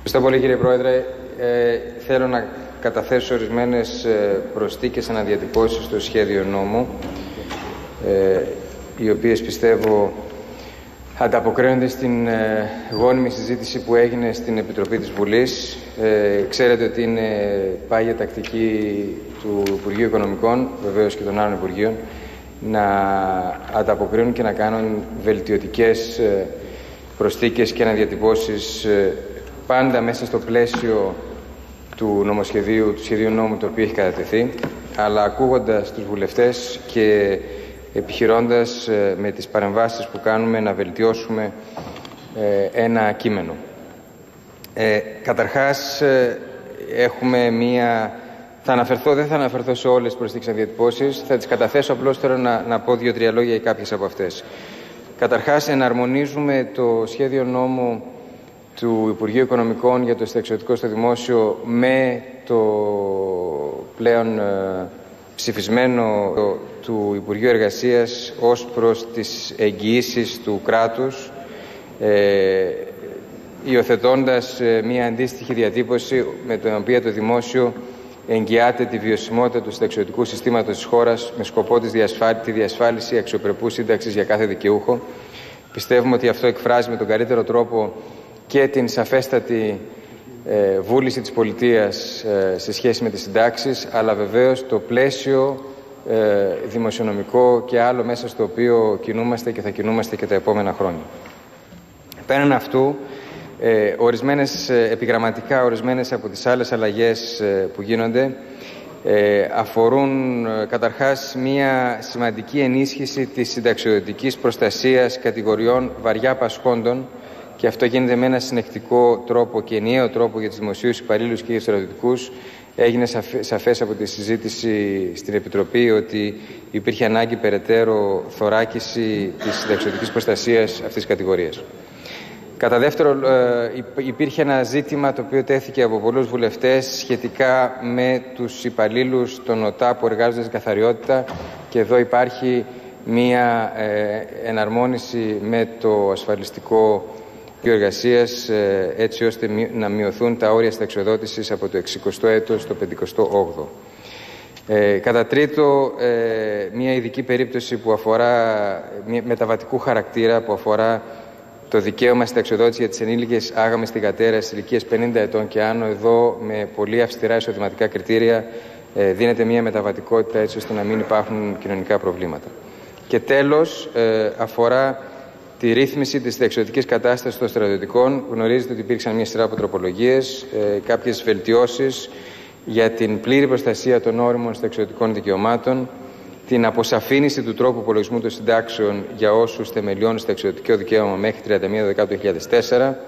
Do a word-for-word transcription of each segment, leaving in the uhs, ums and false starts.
Ευχαριστώ πολύ, κύριε Πρόεδρε. Ε, θέλω να καταθέσω ορισμένες προσθήκες αναδιατυπώσεις στο σχέδιο νόμου, ε, οι οποίες πιστεύω ανταποκρίνονται στην ε, γόνιμη συζήτηση που έγινε στην Επιτροπή της Βουλής. Ε, ξέρετε ότι είναι πάγια τακτική του Υπουργείου Οικονομικών, βεβαίως και των άλλων Υπουργείων, να ανταποκρίνουν και να κάνουν βελτιωτικές ε, προσθήκες και αναδιατυπώσεις ε, πάντα μέσα στο πλαίσιο του νομοσχεδίου, του σχεδίου νόμου το οποίο έχει κατατεθεί, αλλά ακούγοντας τους βουλευτές και επιχειρώντας ε, με τις παρεμβάσεις που κάνουμε να βελτιώσουμε ε, ένα κείμενο. Ε, καταρχάς, ε, έχουμε μία... Θα αναφερθώ, δεν θα αναφερθώ σε όλες τις προσθήκες αναδιατυπώσεις, θα τις καταθέσω, απλώς θέλω να, να πω δύο-τρία λόγια για κάποιες από αυτές. Καταρχάς, εναρμονίζουμε το σχέδιο νόμου του Υπουργείου Οικονομικών για το συνταξιοδοτικό στο δημόσιο με το πλέον ε, ψηφισμένο το, του Υπουργείου Εργασίας ως προς τις εγγυήσεις του κράτους, ε, υιοθετώντας ε, μια αντίστοιχη διατύπωση με την οποία το δημόσιο εγγυάται τη βιωσιμότητα του συνταξιοδοτικού συστήματος της χώρας με σκοπό της διασφάλ... τη διασφάλιση αξιοπρεπούς σύνταξης για κάθε δικαιούχο. Πιστεύουμε ότι αυτό εκφράζει με τον καλύτερο τρόπο και την σαφέστατη ε, βούληση της πολιτείας ε, σε σχέση με τις συντάξεις, αλλά βεβαίως το πλαίσιο ε, δημοσιονομικό και άλλο μέσα στο οποίο κινούμαστε και θα κινούμαστε και τα επόμενα χρόνια. Πέραν αυτού, ε, ορισμένες, ε, επιγραμματικά ορισμένες από τις άλλες αλλαγές ε, που γίνονται ε, αφορούν ε, καταρχάς μια σημαντική ενίσχυση της συνταξιοδοτικής προστασίας κατηγοριών βαριά πασχόντων, και αυτό γίνεται με ένα συνεκτικό τρόπο και ενιαίο τρόπο για τους δημοσίους υπαλλήλους και για τους στρατιωτικούς. Έγινε σαφές από τη συζήτηση στην Επιτροπή ότι υπήρχε ανάγκη περαιτέρω θωράκιση της συνταξιοδοτικής προστασίας αυτής της κατηγορίας. Κατά δεύτερο, υπήρχε ένα ζήτημα το οποίο τέθηκε από πολλούς βουλευτές σχετικά με τους υπαλλήλους των ΟΤΑ που εργάζονται στην καθαριότητα, και εδώ υπάρχει μία εναρμόνιση με το ασφαλιστικό εργασίας, έτσι ώστε να μειωθούν τα όρια συνταξιοδότησης από το εξηκοστό έτος στο πενηκοστό όγδοο. Ε, κατά τρίτο, ε, μια ειδική περίπτωση που αφορά μια μεταβατικού χαρακτήρα που αφορά το δικαίωμα συνταξιοδότηση για τις ενήλικες άγαμες θυγατέρες ηλικίας πενήντα ετών και άνω. Εδώ με πολύ αυστηρά εισοδηματικά κριτήρια ε, δίνεται μια μεταβατικότητα έτσι ώστε να μην υπάρχουν κοινωνικά προβλήματα. Και τέλος, ε, αφορά τη ρύθμιση της συνταξιοδοτικής κατάστασης των στρατιωτικών. Γνωρίζετε ότι υπήρξαν μια σειρά από τροπολογίες, ε, κάποιες βελτιώσεις για την πλήρη προστασία των όριμων συνταξιοδοτικών δικαιωμάτων, την αποσαφήνιση του τρόπου υπολογισμού των συντάξεων για όσους θεμελιώνουν συνταξιοδοτικό δικαίωμα μέχρι τριάντα μία Δεκάτου δύο χιλιάδες τέσσερα,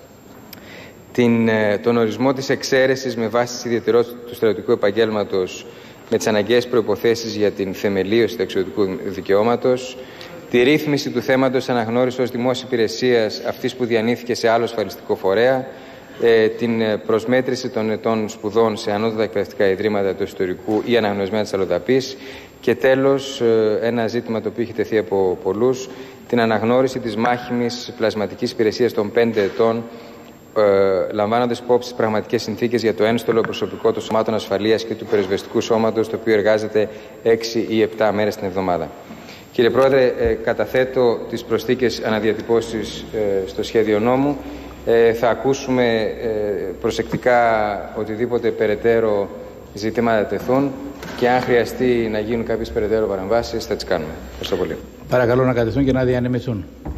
την, ε, τον ορισμό της εξαίρεσης με βάση τις ιδιαιτερότητες του στρατιωτικού επαγγέλματος με τις αναγκαίες προϋποθέσεις για την θεμελίωση συνταξιοδοτικού δικαιώματος, τη ρύθμιση του θέματος αναγνώρισης ως δημόσια υπηρεσίας αυτής που διανύθηκε σε άλλο ασφαλιστικό φορέα, ε, την προσμέτρηση των ετών σπουδών σε ανώτατα εκπαιδευτικά ιδρύματα του ιστορικού ή αναγνωρισμένα της αλλοδαπής, και τέλος, ε, ένα ζήτημα το οποίο έχει τεθεί από πολλούς, την αναγνώριση της μάχημης πλασματικής υπηρεσίας των πέντε ετών, ε, λαμβάνοντας υπόψη τις πραγματικές συνθήκες για το ένστολο προσωπικό των σωμάτων ασφαλείας και του πυροσβεστικού σώματος, το οποίο εργάζεται έξι ή επτά μέρες την εβδομάδα. Κύριε Πρόεδρε, ε, καταθέτω τις προσθήκες αναδιατυπώσεις ε, στο σχέδιο νόμου. Ε, θα ακούσουμε ε, προσεκτικά οτιδήποτε περαιτέρω ζητήματα τεθούν, και αν χρειαστεί να γίνουν κάποιες περαιτέρω παρεμβάσεις θα τις κάνουμε. Ευχαριστώ πολύ. Παρακαλώ να κατευθούν και να διανεμηθούν.